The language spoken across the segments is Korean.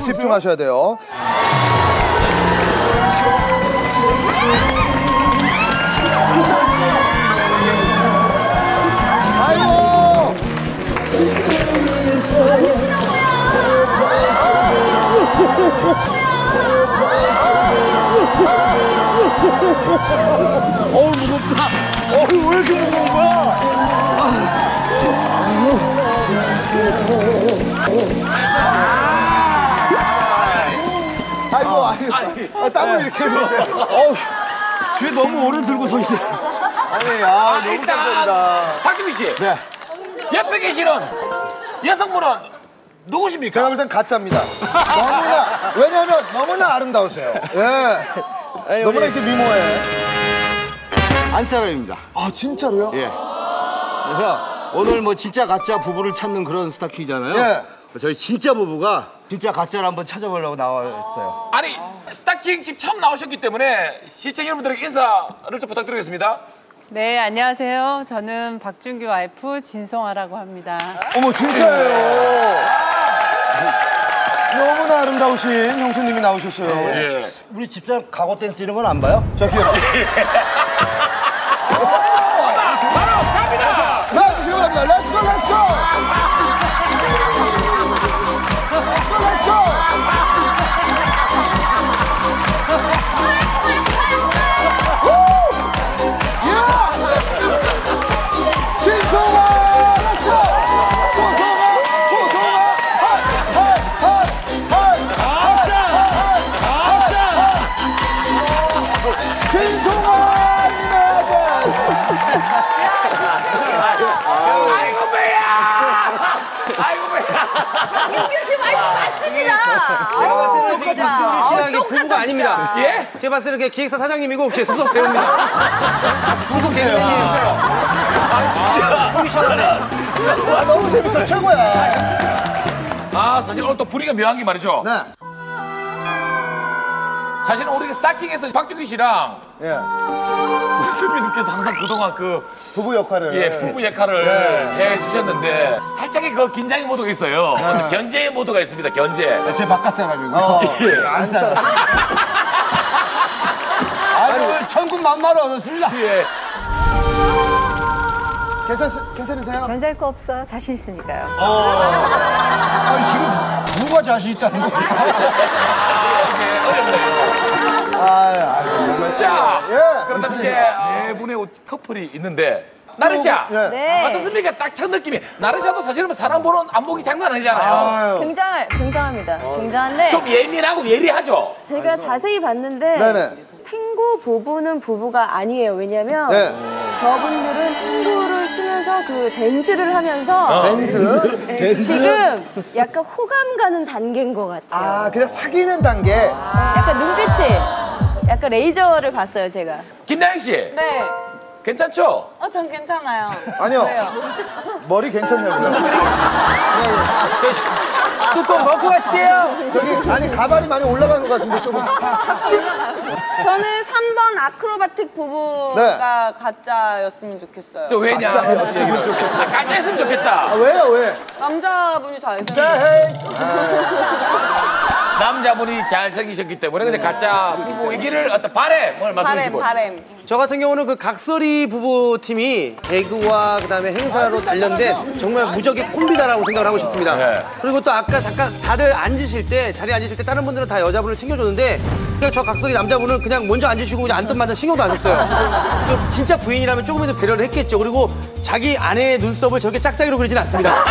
집중하셔야 돼요. 아이고. 어우 무겁다. 어우 왜 이렇게 무거운 거야? 아이고. 땀을 이렇게 흘리세요. 어우 뒤에 너무 오래 들고 서 있어요. 아니, 너무 감사합니다. 박준규 씨. 네. 옆에 계시는 여성분은 누구십니까? 제가 볼 땐 가짜입니다. 왜냐하면 너무나 아름다우세요. 예. 너무나 이렇게 미모해. 안사람입니다. 아, 진짜로요? 예. 그래서 오늘 뭐 진짜 가짜 부부를 찾는 그런 스타킹이잖아요. 예. 저희 진짜 부부가 진짜 가짜를 한번 찾아보려고 나왔어요. 아니 스타킹 집 처음 나오셨기 때문에 시청 여러분들에게 인사를 좀 부탁드리겠습니다. 네, 안녕하세요. 저는 박준규 와이프 진송아라고 합니다. 어머, 진짜예요. 너무나 아름다우신 형수님이 나오셨어요. 예. 우리 집사람 가고 댄스 이런 건 안 봐요? 저기요. 바로 갑니다. 렛츠고 갑니다. 렛츠고, 렛츠고. 렛츠고. 아이고 배야. 아이고 배야. 윤규 씨 와이프 맞습니다. 제가 봤을 때는 지금 박준규 씨랑 이게 부부가 아닙니다. 예? 제가 봤을 때는 기획사 사장님이고 소속 배우입니다. 소속 배우님. 아 진짜. 속이 시원하네. 너무 재밌어. 최고야. 아 사실 오늘 또 분위기가 묘한 게 말이죠. 네. 사실은 우리가 스타킹에서 박준규 씨랑 예. 우수민님께서 항상 그동안 그 부부 역할을. 예, 부부 역할을 네. 해주셨는데 살짝의 그 긴장의 모드가 있어요. 견제의 모드가 있습니다. 견제. 제 바깥 사람이고. 예. 안 살아. 아이고 천국 만마를 얻었습니다. 예. 괜찮으세요? 견제할 거 없어요. 자신 있으니까요. 아니 지금 누가 자신 있다는 거야? 어렵네요. 자, 예. 그렇다면 이제 네 분의 커플이 있는데 나르샤 예. 네. 어떻습니까? 딱 첫 느낌이 나르샤도 사실은 사람 보는 안목이 장난 아니잖아요. 굉장합니다. 굉장한데 좀 예민하고 예리하죠. 제가 자세히 봤는데 네네. 탱고 부부는 부부가 아니에요. 왜냐면 네. 저분들은 탱고를 추면서 그 댄스를 하면서 댄스? 네, 지금 약간 호감 가는 단계인 것 같아요. 아, 그냥 사귀는 단계. 약간 눈빛이 약간 레이저를 봤어요, 제가. 김나영 씨, 네. 괜찮죠? 전 괜찮아요. 아니요. 왜요? 머리 괜찮냐고요. 뚜껑 먹고 가실게요. 저기, 아니, 가발이 많이 올라간 것 같은데, 조금. 저는 3번 아크로바틱 부부가 가짜였으면 좋겠어요. 저 왜냐? 가짜였으면 좋겠어. 가짜였으면 좋겠다. 아, 왜요, 왜? 남자분이 잘생겼어요. 자, 헤이. 남자분이 잘생기셨기 때문에 근데 가짜 부부이기를 어떤 바램을 말씀해주시고. 바램. 저 같은 경우는 그 각설이 부부 팀이 개그와 그다음에 행사로 단련된 정말 무적의 콤비다라고 생각을 하고 싶습니다. 네. 그리고 또 아까 잠깐 다들 앉으실 때 자리에 앉으실 때 다른 분들은 다 여자분을 챙겨줬는데 그냥 저 각설이 남자분은 그냥 먼저 앉으시고 그냥 앉던 마던 신경도 안 썼어요. 그 진짜 부인이라면 조금이라도 배려를 했겠죠. 그리고 자기 아내의 눈썹을 저렇게 짝짝이로 그리진 않습니다.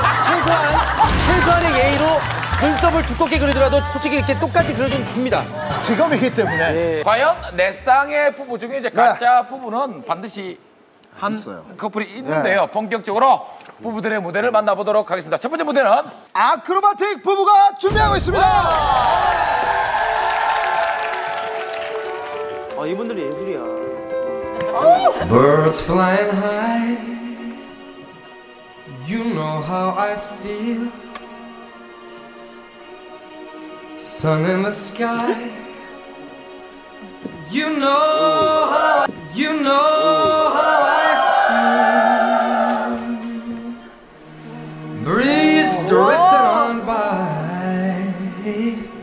최소한의 예의로 눈썹을 두껍게 그리더라도 솔직히 이렇게 똑같이 그려주면 줍니다. 직업이기 때문에. 과연 내 쌍의 부부 중에 이제 가짜 부부는 반드시 한 커플이 있는데요. 본격적으로 부부들의 무대를 만나보도록 하겠습니다. 첫 번째 무대는 아크로바틱 부부가 준비하고 있습니다. 이분들이 예술이야. Birds flying high, you know how I feel. Sun in the sky, you know how I feel. Breeze drifting on by, baby.